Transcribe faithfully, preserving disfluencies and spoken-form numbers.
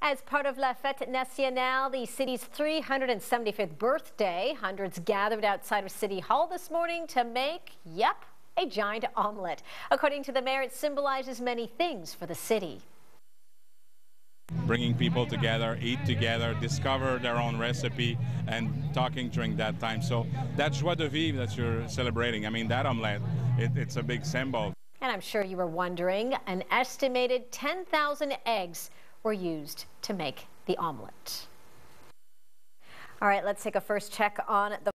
As part of La Fête Nationale, the city's three hundred seventy-fifth birthday, hundreds gathered outside of City Hall this morning to make, yep, a giant omelette. According to the mayor, it symbolizes many things for the city. Bringing people together, eat together, discover their own recipe, and talking during that time. So that joie de vivre that you're celebrating, I mean, that omelette, it, it's a big symbol. And I'm sure you were wondering, an estimated ten thousand eggs were used to make the omelette. All right, let's take a first check on the